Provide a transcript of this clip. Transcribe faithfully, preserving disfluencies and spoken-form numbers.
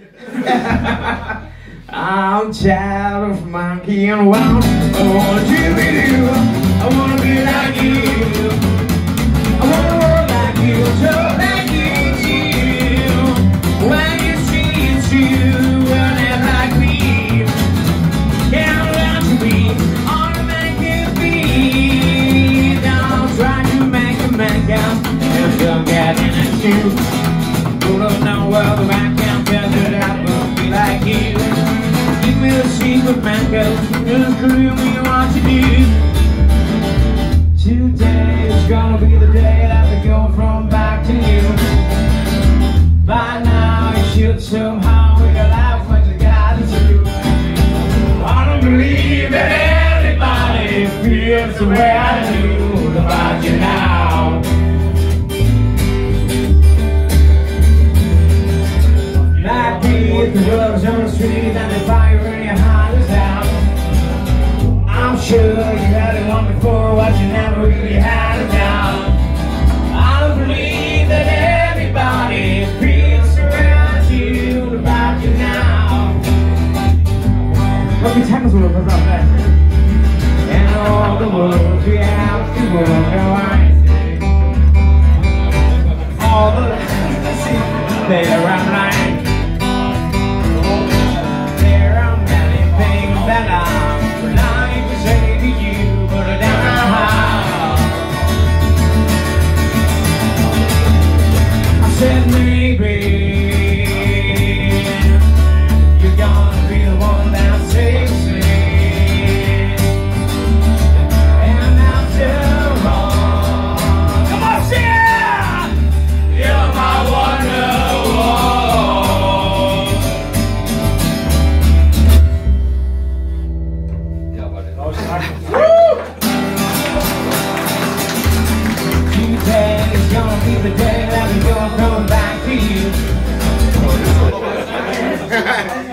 I'm tired of monkey and wow. I wanna do you. I wanna be like you. I wanna work like you, talk like you too. When you see it's you, well they're like me. Can't learn to be on a make it be. Don't try to make a man count if you're getting at you. You don't know well the man can't tell that I won't be like you. Give me the secret man girl, just screw me what you do. Today is gonna be the day that we go from back to you. By now you should somehow realize what you gotta do. I don't believe that anybody feels the way I do about you now. Might be the drugs on the street and the fire in your heart is out. I'm sure you had it one before, what you never really had it down. I don't believe that everybody feels around you about you now. What we time is it? What's up there? And all the world we have to work around. All the there I'm lying. There are many things that I'm lying to say to you, but I don't know how. I said maybe you're gonna be the one that saves me. And after all, come on, sing it! You're my wonderwall. Today is gonna be the day that we're gonna come back to you.